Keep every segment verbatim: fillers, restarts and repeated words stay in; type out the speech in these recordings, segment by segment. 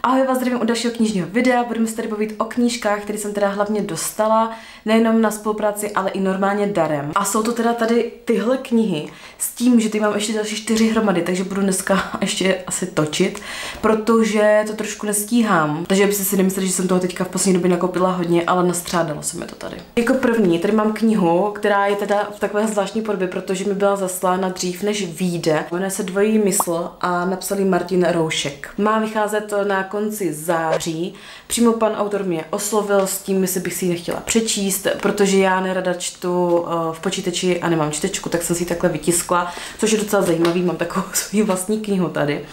Ahoj, vás zdravím u dalšího knižního videa, budeme se tady bavit o knížkách, které jsem teda hlavně dostala, nejenom na spolupráci, ale i normálně darem. A jsou to teda tady tyhle knihy s tím, že ty mám ještě další čtyři hromady, takže budu dneska ještě asi točit, protože to trošku nestíhám. Takže byste si nemysleli, že jsem toho teďka v poslední době nakoupila hodně, ale nastřádalo se mi to tady. Jako první, tady mám knihu, která je teda v takové zvláštní podobě, protože mi byla zaslána dřív, než vyjde. Jmenuje se Dvojí mysl a napsal Martin Roušek. Má vycházet na konci září. Přímo pan autor mě oslovil s tím, jestli bych si ji nechtěla přečíst, protože já nerada čtu v počítači a nemám čtečku, tak jsem si ji takhle vytiskla, což je docela zajímavý, mám takovou svou vlastní knihu tady.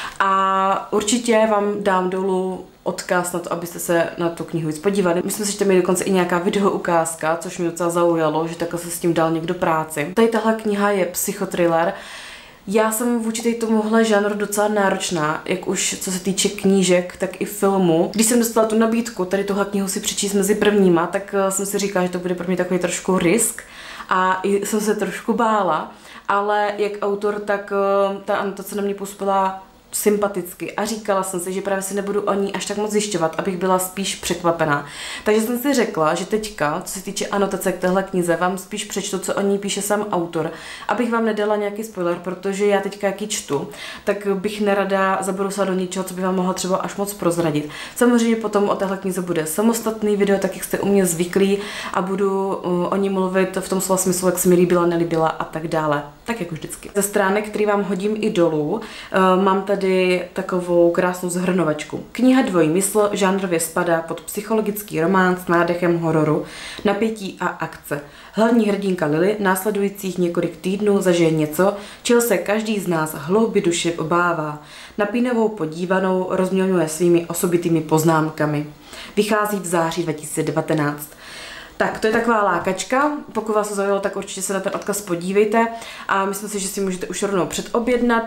A určitě vám dám dolů odkaz na to, abyste se na tu knihu víc podívali. Myslím si, že tam je dokonce i nějaká video ukázka, což mě docela zaujalo, že takhle se s tím dal někdo práci. Tady tahle kniha je psychotriller. Já jsem vůči tomuhle žánru docela náročná, jak už co se týče knížek, tak i filmu. Když jsem dostala tu nabídku, tady tuhle knihu si přečíst mezi prvníma, tak jsem si říkala, že to bude pro mě takový trošku risk a i jsem se trošku bála, ale jak autor, tak ta anotace na mě působila sympaticky a říkala jsem si, že právě si nebudu o ní až tak moc zjišťovat, abych byla spíš překvapená. Takže jsem si řekla, že teďka, co se týče anotace k téhle knize, vám spíš přečtu, co o ní píše sám autor, abych vám nedala nějaký spoiler, protože já teďka jak ji čtu, tak bych nerada zabrousila do něčeho, co by vám mohla třeba až moc prozradit. Samozřejmě potom o téhle knize bude samostatný video, tak jak jste u mě zvyklí, a budu uh, o ní mluvit v tom slova smyslu, jak se mi líbila, nelíbila a tak dále. Tak jako vždycky. Ze stránek, který vám hodím i dolů, uh, mám tady takovou krásnou zhrnovačku. Kniha Dvojí mysl žánrově spadá pod psychologický román s nádechem hororu, napětí a akce. Hlavní hrdinka Lily následujících několik týdnů zažije něco, čeho se každý z nás hloubi duše obává. Napínavou podívanou rozmělňuje svými osobitými poznámkami. Vychází v září dva tisíce devatenáct. Tak, to je taková lákačka, pokud vás to zaujalo, tak určitě se na ten odkaz podívejte a myslím si, že si můžete už rovnou předobjednat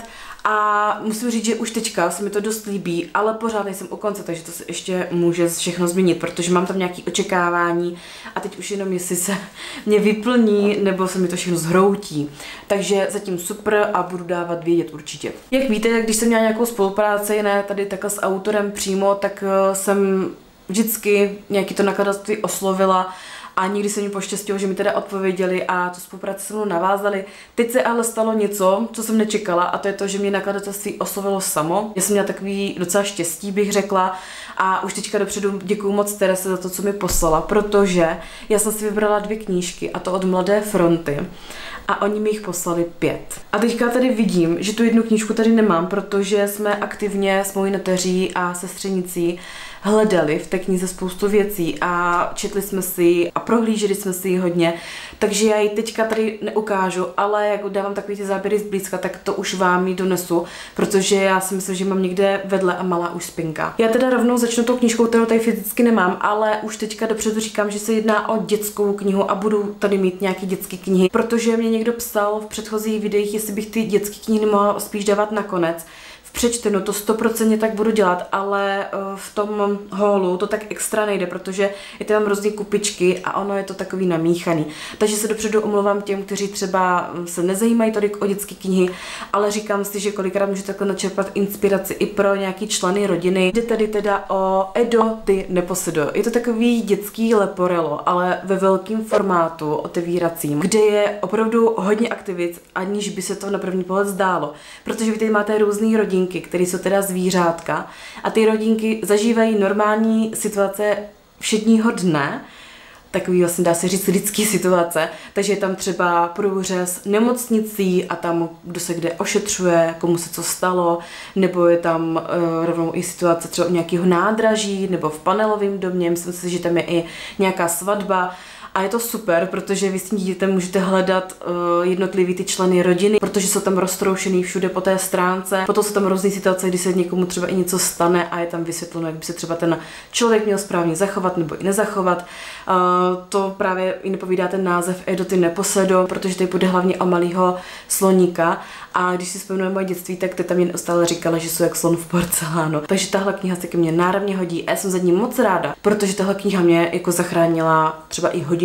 a musím říct, že už teďka se mi to dost líbí, ale pořád nejsem u konce, takže to se ještě může všechno změnit, protože mám tam nějaké očekávání a teď už jenom jestli se mě vyplní nebo se mi to všechno zhroutí. Takže zatím super a budu dávat vědět určitě. Jak víte, tak když jsem měla nějakou spolupráci, ne tady takhle s autorem přímo, tak jsem vždycky nějaký to nakladatelství oslovila a nikdy se mi poštěstilo, že mi teda odpověděli a tu spolupráci se mnou navázali. Teď se ale stalo něco, co jsem nečekala, a to je to, že mě nakladatelství oslovilo samo. Já jsem měla takový docela štěstí, bych řekla, a už teďka dopředu děkuju moc Terese za to, co mi poslala, protože já jsem si vybrala dvě knížky, a to od Mladé fronty, a oni mi jich poslali pět. A teďka tady vidím, že tu jednu knížku tady nemám, protože jsme aktivně s mojí neteří a sestřenicí hledali v té knize spoustu věcí a četli jsme si a prohlíželi jsme si ji hodně, takže já ji teďka tady neukážu, ale jak dávám takový ty záběry zblízka, tak to už vám ji donesu, protože já si myslím, že mám někde vedle a malá už spinka. Já teda rovnou začnu tou knížkou, kterou tady fyzicky nemám, ale už teďka dopředu říkám, že se jedná o dětskou knihu a budu tady mít nějaký dětské knihy, protože mě někdo psal v předchozích videích, jestli bych ty dětské knihy mohla spíš dávat nakonec. Přečteno, to stoprocentně tak budu dělat, ale v tom holu to tak extra nejde, protože je tam různé kupičky a ono je to takový namíchaný. Takže se dopředu omlouvám těm, kteří třeba se nezajímají tolik o dětské knihy, ale říkám si, že kolikrát můžete takhle načerpat inspiraci i pro nějaký členy rodiny. Jde tady teda o Edo ty neposedo. Je to takový dětský leporello, ale ve velkém formátu otevíracím, kde je opravdu hodně aktivit, aniž by se to na první pohled zdálo, protože vy tady máte různý rodiny, které jsou teda zvířátka a ty rodinky zažívají normální situace všedního dne, takový vlastně dá se říct lidský situace, takže je tam třeba průřez nemocnicí a tam kdo se kde ošetřuje, komu se co stalo, nebo je tam uh, rovnou i situace třeba u nějakého nádraží nebo v panelovém domě, myslím si, že tam je i nějaká svatba. A je to super, protože vy s tím dítětem můžete hledat uh, jednotlivý ty členy rodiny, protože jsou tam roztroušený všude po té stránce. Potom jsou tam různé situace, kdy se někomu třeba i něco stane a je tam vysvětleno, jak by se třeba ten člověk měl správně zachovat nebo i nezachovat. Uh, to právě i nepovídá ten název Edo ty neposedo, protože tady bude hlavně o malého sloníka. A když si vzpomínám moje dětství, tak ty tam jen neustále říkala, že jsou jak slon v porcelánu. Takže tahle kniha se ke mně náramně hodí a já jsem za ní moc ráda, protože tahle kniha mě jako zachránila třeba i hodinu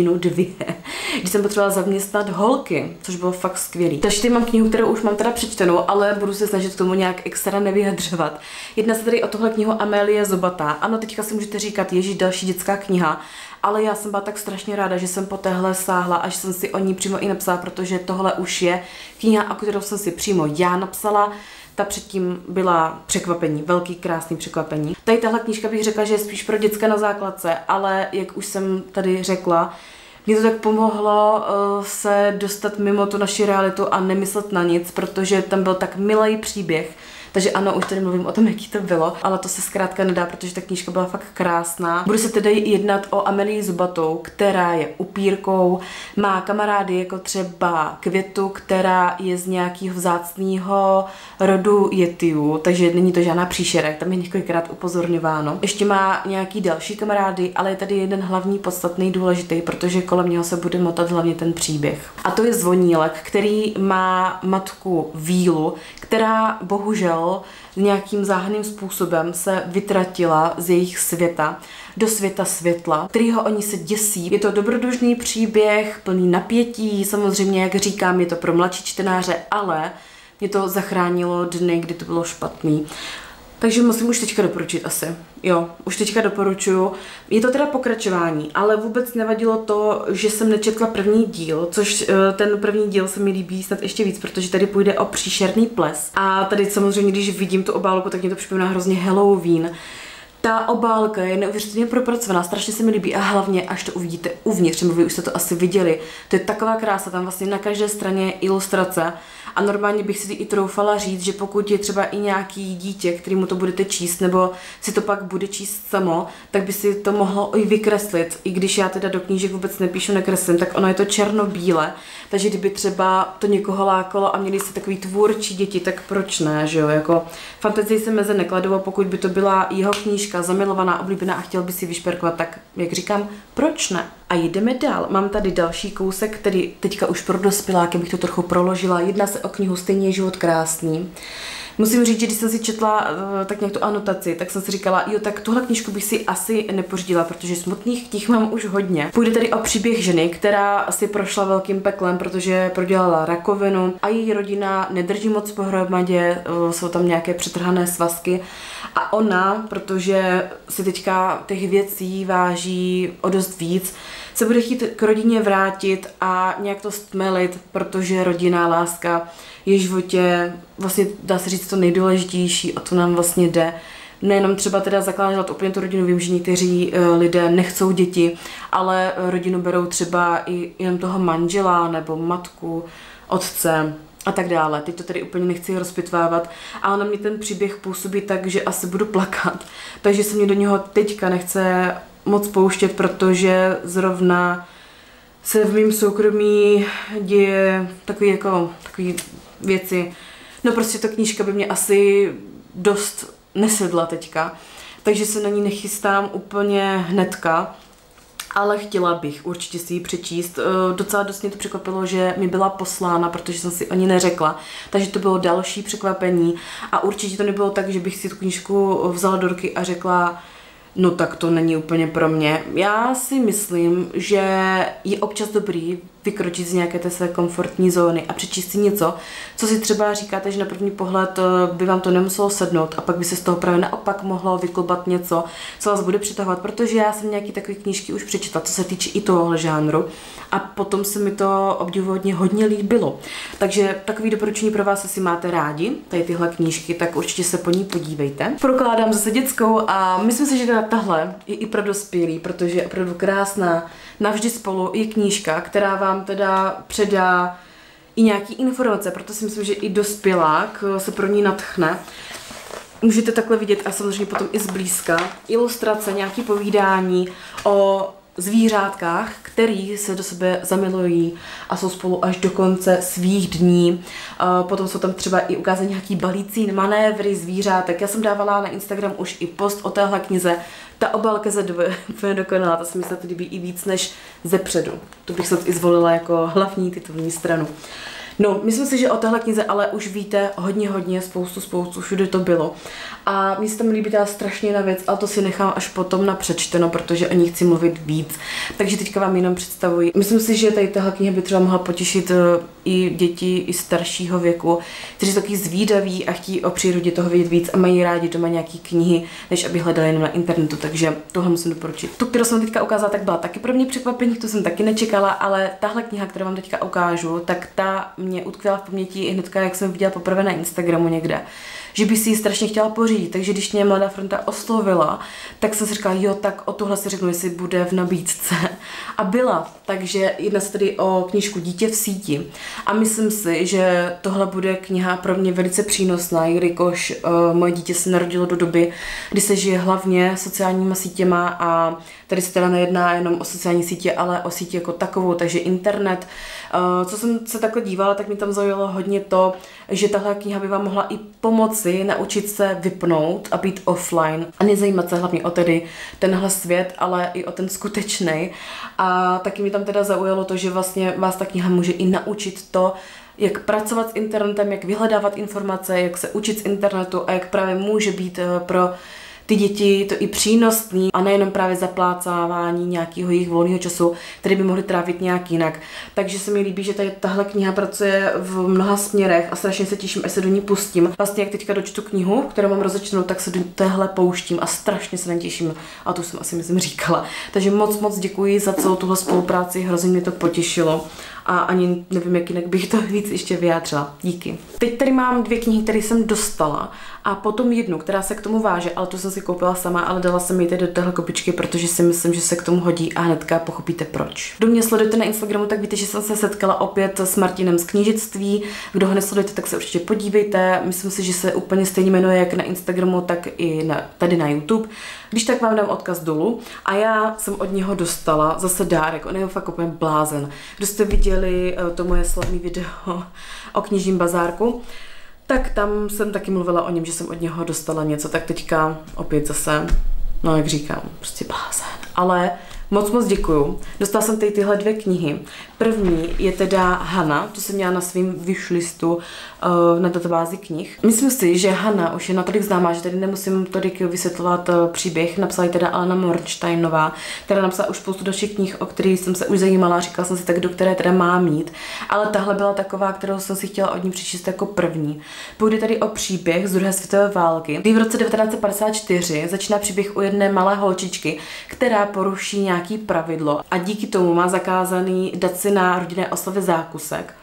hodinu, dvě, když jsem potřebovala zaměstnat holky, což bylo fakt skvělý. Takže tady mám knihu, kterou už mám teda přečtenou, ale budu se snažit k tomu nějak extra nevyjadřovat. Jedná se tady o tohle knihu Amélie Zobatá. Ano, teďka si můžete říkat, ježíš, další dětská kniha, ale já jsem byla tak strašně ráda, že jsem po téhle sáhla a že jsem si o ní přímo i napsala, protože tohle už je kniha, o kterou jsem si přímo já napsala. Ta předtím byla překvapení, velký krásný překvapení. Tady tahle knížka bych řekla, že je spíš pro děcka na základce, ale jak už jsem tady řekla, mě to tak pomohlo uh, se dostat mimo tu naši realitu a nemyslet na nic, protože tam byl tak milý příběh. Takže ano, už tady mluvím o tom, jaký to bylo, ale to se zkrátka nedá, protože ta knížka byla fakt krásná. Bude se tedy jednat o Amélie Zobatou, která je upírkou, má kamarády jako třeba Květu, která je z nějakého vzácného rodu Yetiů, takže není to žádná příšerek, tam je několikrát upozorňováno. Ještě má nějaký další kamarády, ale je tady jeden hlavní podstatný důležitý, protože kolem něho se bude motat hlavně ten příběh. A to je Zvonílek, který má matku Vílu, která bohužel nějakým záhadným způsobem se vytratila z jejich světa do světa světla, kterýho oni se děsí. Je to dobrodružný příběh, plný napětí, samozřejmě, jak říkám, je to pro mladší čtenáře, ale mě to zachránilo dny, kdy to bylo špatný. Takže musím už teďka doporučit asi. Jo, už teďka doporučuju. Je to teda pokračování, ale vůbec nevadilo to, že jsem nečetla první díl, což ten první díl se mi líbí snad ještě víc, protože tady půjde o příšerný ples. A tady samozřejmě, když vidím tu obálku, tak mě to připomíná hrozně Halloween. Ta obálka je neuvěřitelně propracovaná, strašně se mi líbí a hlavně, až to uvidíte uvnitř, nebo vy už jste to asi viděli, to je taková krása, tam vlastně na každé straně je ilustrace a normálně bych si i troufala říct, že pokud je třeba i nějaký dítě, kterému to budete číst, nebo si to pak bude číst samo, tak by si to mohlo i vykreslit, i když já teda do knížek vůbec nepíšu, nekreslím, tak ono je to černobíle, takže kdyby třeba to někoho lákalo a měli si takový tvůrčí děti, tak proč ne, že jo, jako fantazii se meze nekladou, pokud by to byla jeho knížka, zamilovaná, oblíbená a chtěl by si vyšperkovat, tak jak říkám, proč ne? A jdeme dál. Mám tady další kousek, který teďka už pro dospěláky bych to trochu proložila. Jedná se o knihu Stejně je život krásný. Musím říct, že když jsem si četla uh, tak nějak tu anotaci, tak jsem si říkala, jo, tak tuhle knížku bych si asi nepořídila, protože smutných knih mám už hodně. Půjde tady o příběh ženy, která si prošla velkým peklem, protože prodělala rakovinu a její rodina nedrží moc pohromadě, uh, jsou tam nějaké přetrhané svazky a ona, protože si teďka těch věcí váží o dost víc, se bude chtít k rodině vrátit a nějak to stmelit, protože rodinná láska je v životě, vlastně dá se říct, to nejdůležitější, o to nám vlastně jde. Nejenom třeba teda zakládat úplně tu rodinu, vím, že někteří uh, lidé nechcou děti, ale rodinu berou třeba i jenom toho manžela nebo matku, otce a tak dále. Teď to tady úplně nechci rozpitvávat, ale na mě ten příběh působí tak, že asi budu plakat, takže se mě do něho teďka nechce moc pouštět, protože zrovna se v mém soukromí děje takový jako takový věci. No prostě ta knížka by mě asi dost nesedla teďka, takže se na ní nechystám úplně hnedka, ale chtěla bych určitě si ji přečíst. Docela dost mě to překvapilo, že mi byla poslána, protože jsem si o ní neřekla, takže to bylo další překvapení a určitě to nebylo tak, že bych si tu knížku vzala do ruky a řekla, no tak to není úplně pro mě. Já si myslím, že je občas dobrý vykročit z nějaké té své komfortní zóny a přečíst si něco, co si třeba říkáte, že na první pohled by vám to nemuselo sednout a pak by se z toho právě naopak mohlo vyklobat něco, co vás bude přitahovat, protože já jsem nějaký takové knížky už přečetla, co se týče i tohohle žánru a potom se mi to obdivuhodně hodně líbilo. Takže takový doporučení pro vás, jestli máte rádi tady tyhle knížky, tak určitě se po ní podívejte. Prokládám zase dětskou a myslím si, že teda tahle je i pro dospělý, protože je opravdu krásná. Navždy spolu je knížka, která vám teda předá i nějaký informace, proto si myslím, že i dospělák se pro ní nadchne. Můžete takhle vidět a samozřejmě potom i zblízka ilustrace, nějaké povídání o zvířátkách, který se do sebe zamilují a jsou spolu až do konce svých dní. Potom jsou tam třeba i ukázané nějaký balící manévry zvířátek. Já jsem dávala na Instagram už i post o téhle knize. Ta obálka ze dvě úplně dokonalá, ta se mi snad líbí i víc než ze předu. To bych snad i zvolila jako hlavní titulní stranu. No, myslím si, že o téhle knize ale už víte hodně, hodně, spoustu, spoustu, všude to bylo. A mně se tam líbí ta strašně jedna věc, ale to si nechám až potom na přečteno, protože o ní chci mluvit víc. Takže teďka vám jenom představuji. Myslím si, že tady tahle kniha by třeba mohla potěšit i děti i staršího věku, kteří jsou taky zvídaví a chtějí o přírodě toho vědět víc a mají rádi doma nějaký knihy, než aby hledali jenom na internetu, takže tohle musím doporučit. Tu, kterou jsem teďka ukázala, tak byla taky pro mě překvapení, tu jsem taky nečekala, ale tahle kniha, kterou vám teďka ukážu, tak ta mě utkvěla v paměti hnedka, jak jsem viděla poprvé na Instagramu někde, že by si ji strašně chtěla pořídit, takže když mě Mladá fronta oslovila, tak jsem si říkala, jo, tak o tuhle si řeknu, jestli bude v nabídce. A byla, takže jedná se tedy o knížku Dítě v síti. A myslím si, že tohle bude kniha pro mě velice přínosná, jelikož uh, moje dítě se narodilo do doby, kdy se žije hlavně sociálníma sítěma a tady se teda nejedná jenom o sociální sítě, ale o sítě jako takovou, takže internet. Uh, co jsem se takhle dívala, tak mi tam zaujalo hodně to, že tahle kniha by vám mohla i pomoci naučit se vypnout a být offline a nezajímat se hlavně o tedy tenhle svět, ale i o ten skutečný. A taky mi tam teda zaujalo to, že vlastně vás ta kniha může i naučit to, jak pracovat s internetem, jak vyhledávat informace, jak se učit z internetu a jak právě může být pro ty děti to i přínosný a nejenom právě zaplácávání nějakého jejich volného času, který by mohli trávit nějak jinak. Takže se mi líbí, že tady tahle kniha pracuje v mnoha směrech a strašně se těším, až se do ní pustím. Vlastně jak teďka dočtu knihu, kterou mám rozečtenou, tak se do téhle pouštím a strašně se na ní těším. A to jsem asi myslím říkala. Takže moc moc děkuji za celou tuhle spolupráci, hrozně mě to potěšilo. A ani nevím, jak jinak bych to víc ještě vyjádřila. Díky. Teď tady mám dvě knihy, které jsem dostala a potom jednu, která se k tomu váže, ale tu jsem si koupila sama, ale dala jsem ji tady do téhle kopičky, protože si myslím, že se k tomu hodí a hnedka pochopíte proč. Kdo mě sledujete na Instagramu, tak víte, že jsem se setkala opět s Martinem z knížectví. Kdo ho nesledujete, tak se určitě podívejte. Myslím si, že se úplně stejně jmenuje jak na Instagramu, tak i na, tady na YouTube. Když tak vám dám odkaz dolů. A já jsem od něho dostala zase dárek, on je fakt úplně blázen. Kdo jste viděli to moje slavné video o knižním bazárku, tak tam jsem taky mluvila o něm, že jsem od něho dostala něco, tak teďka opět zase, no jak říkám, prostě blázen. Ale moc moc děkuju. Dostala jsem tady tyhle dvě knihy. První je teda Hana, to jsem měla na svým wishlistu uh, na databázi knih. Myslím si, že Hana už je natolik známá, že tady nemusím tolik vysvětlovat uh, příběh. Napsala ji teda Alena Mornsteinová, která napsala už spoustu dalších knih, o kterých jsem se už zajímala. Říkala jsem si tak, do které teda mám mít. Ale tahle byla taková, kterou jsem si chtěla od ní přečíst jako první. Půjde tady o příběh z druhé světové války, kdy v roce devatenáct set padesát čtyři začíná příběh u jedné malé holčičky, která poruší nějaký pravidlo a díky tomu má zakázaný dát si na rodinné oslavě zákusek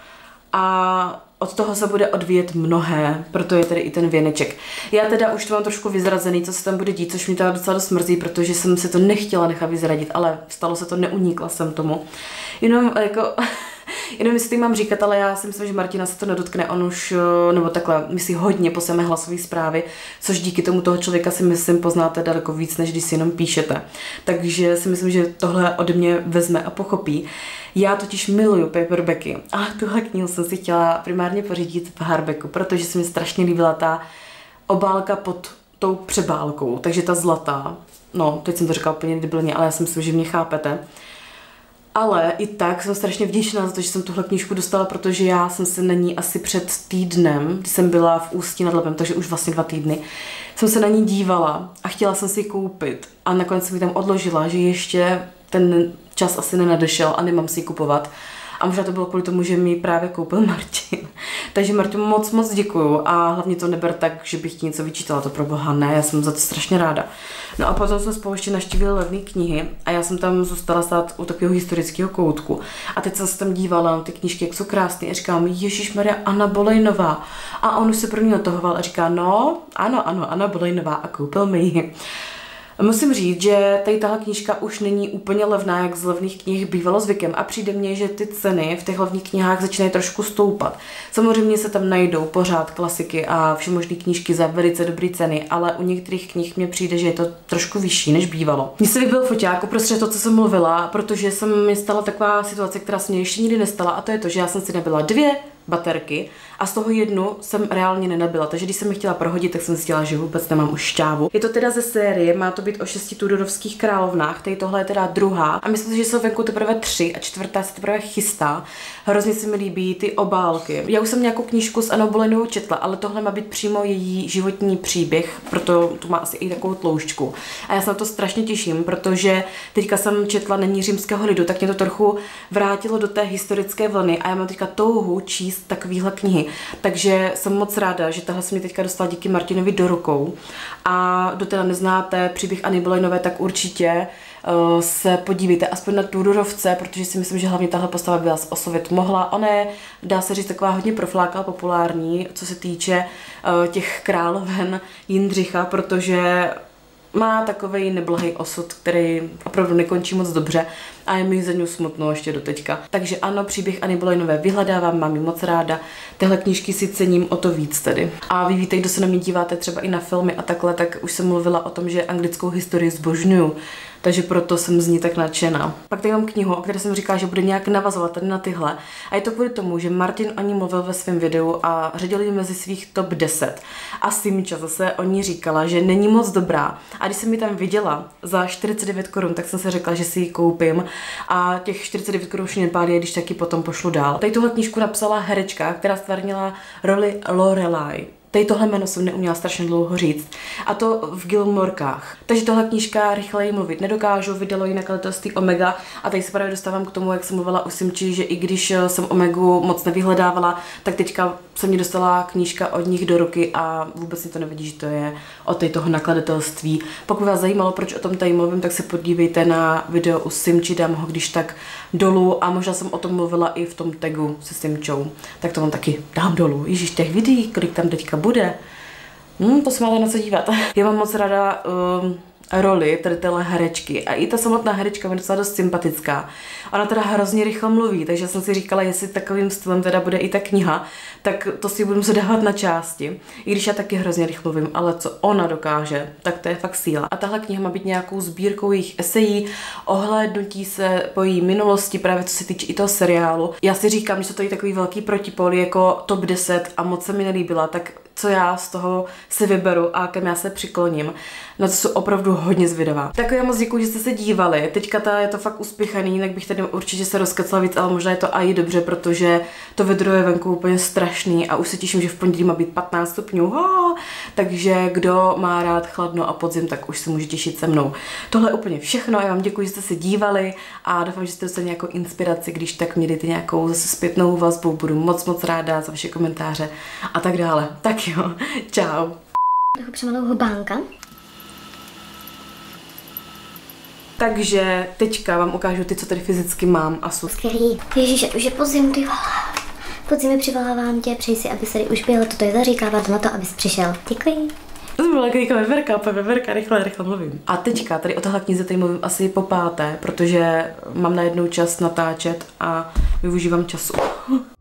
a od toho se bude odvíjet mnohé, proto je tady i ten věneček. Já teda už to mám trošku vyzrazený, co se tam bude dít, což mi teda docela dost mrzí, protože jsem si to nechtěla nechat vyzradit, ale stalo se to, neunikla jsem tomu. Jenom jako... Jenom jestli mám říkat, ale já si myslím, že Martina se to nedotkne, on už, nebo takhle, my si hodně posíláme hlasové zprávy, což díky tomu toho člověka si myslím poznáte daleko víc, než když si jenom píšete. Takže si myslím, že tohle ode mě vezme a pochopí. Já totiž miluju paperbacky, ale tuhle knihu jsem si chtěla primárně pořídit v hardbacku, protože se mi strašně líbila ta obálka pod tou přebálkou, takže ta zlatá, no, teď jsem to říkala úplně debilně, ale já si myslím, že mě chápete. Ale i tak jsem strašně vděčná za to, že jsem tuhle knížku dostala, protože já jsem se na ní asi před týdnem, když jsem byla v Ústí nad Labem, takže už vlastně dva týdny, jsem se na ní dívala a chtěla jsem si ji koupit. A nakonec jsem ji tam odložila, že ještě ten čas asi nenadešel a nemám si ji kupovat. A možná to bylo kvůli tomu, že mi právě koupil Martin. Takže Martin moc moc děkuju a hlavně to neber tak, že bych ti něco vyčítala, to pro boha ne, já jsem za to strašně ráda. No a potom jsme spolu ještě navštívili levné knihy a já jsem tam zůstala stát u takového historického koutku. A teď jsem se tam dívala na ty knížky, jak jsou krásné a říkám, Ježišmarja, Anna Bolejnová. A on už se pro mě natahoval a říká, no, ano, ano, Anna Bolejnová a koupil mi ji. Musím říct, že tady tahle knížka už není úplně levná, jak z levných knih bývalo zvykem a přijde mně, že ty ceny v těch levných knihách začínají trošku stoupat. Samozřejmě se tam najdou pořád klasiky a všemožné knížky za velice dobré ceny, ale u některých knih mně přijde, že je to trošku vyšší, než bývalo. Mně se líbil foťák uprostřed to, co jsem mluvila, protože jsem mi stala taková situace, která se mě ještě nikdy nestala, a to je to, že já jsem si nabila dvě baterky a z toho jednu jsem reálně nenabila, takže když jsem ji chtěla prohodit, tak jsem zjistila, že vůbec nemám už šťávu. Je to teda ze série, má to být o šesti Tudorovských královnách, tady tohle je teda druhá a myslím si, že jsou venku teprve tři a čtvrtá se teprve chystá. Hrozně se mi líbí ty obálky. Já už jsem nějakou knížku s Annou Bolenovou četla, ale tohle má být přímo její životní příběh, proto tu má asi i takovou tloušťku. A já se na to strašně těším, protože teďka jsem četla Není římského lidu, tak mě to trochu vrátilo do té historické vlny a já mám teďka touhu číst takovýhle knihy. Takže jsem moc ráda, že tahle se mi teďka dostala díky Martinovi do rukou. A kdo teda neznáte příběh Anny Bolenové, tak určitě uh, se podívejte aspoň na Tudorovce, protože si myslím, že hlavně tahle postava byla z osovit mohla. Ona je, dá se říct, taková hodně profláka populární, co se týče uh, těch královen Jindřicha, protože má takovej neblahý osud, který opravdu nekončí moc dobře a je mi za ní smutno ještě do teďka. Takže ano, příběh Anny Bolenové vyhledávám, mám ji moc ráda. Tyhle knížky si cením o to víc tedy. A vy víte, kdo se na mě díváte třeba i na filmy a takhle, tak už jsem mluvila o tom, že anglickou historii zbožňuju. Takže proto jsem z ní tak nadšená. Pak tady mám knihu, o které jsem říkala, že bude nějak navazovat tady na tyhle. A je to kvůli tomu, že Martin o ní mluvil ve svém videu a řadil ji mezi svých top deset. A Simča zase o ní říkala, že není moc dobrá. A když jsem ji tam viděla za čtyřicet devět korun, tak jsem se řekla, že si ji koupím. A těch čtyřicet devět korun už nepálí, když taky potom pošlu dál. Tady tuhle knížku napsala herečka, která stvárnila roli Lorelai. Tady tohle jméno jsem neuměla strašně dlouho říct. A to v Gilmorkách. Takže tohle knížka rychleji mluvit nedokážu, vydalo ji nakladatelství Omega a tady se právě dostávám k tomu, jak jsem mluvila u Simči, že i když jsem Omegu moc nevyhledávala, tak teďka se mi dostala knížka od nich do ruky a vůbec mi to nevidí, že to je od tady toho nakladatelství. Pokud vás zajímalo, proč o tom tady mluvím, tak se podívejte na video u Simči, dám ho když tak dolů a možná jsem o tom mluvila i v tom tagu se Simčou. Tak to vám taky dám dolů. Ježíš, těch videí, kolik tam teďka bude. Hmm, to se máte na co dívat. Já mám moc ráda um, roli tady téhle herečky a i ta samotná herečka mi docela dost sympatická. Ona teda hrozně rychle mluví, takže jsem si říkala, jestli takovým stylem teda bude i ta kniha, tak to si budu muset dávat na části. I když já taky hrozně rychle mluvím, ale co ona dokáže, tak to je fakt síla. A tahle kniha má být nějakou sbírkou jejich esejí, ohlédnutí se po její minulosti, právě co se týče i toho seriálu. Já si říkám, že jsou tady takový velký protipol jako top deset a moc se mi nelíbila, tak co já z toho si vyberu a kam já se přikloním. Na to jsou opravdu hodně zvědavá. Tak já moc děkuji, že jste se dívali. Teďka ta je to fakt uspěchaný, jinak bych tady určitě se rozkecla víc, ale možná je to i dobře, protože to vedro je venku úplně strašný a už se těším, že v pondělí má být patnáct stupňů. Oh, takže kdo má rád chladno a podzim, tak už se může těšit se mnou. Tohle je úplně všechno. Já vám děkuji, že jste se dívali a doufám, že jste dostali nějakou inspiraci, když tak mě dejte nějakou zase zpětnou vazbu. Budu moc moc ráda za vaše komentáře a tak dále. Tak jo, čau. Trochu přemalou hubánka. Takže teďka vám ukážu ty, co tady fyzicky mám a jsou skvělý. Ježíš, už je podzim, ty vole. Podzim mi přivolávám tě, přeji si, aby se tady už byl, toto je zaříkávat na to, abys přišel. Děkuji. To byla jako veverka, opět veverka, rychle, rychle mluvím. A teďka tady o téhle knize tady mluvím asi po páté, protože mám najednou čas natáčet a využívám času.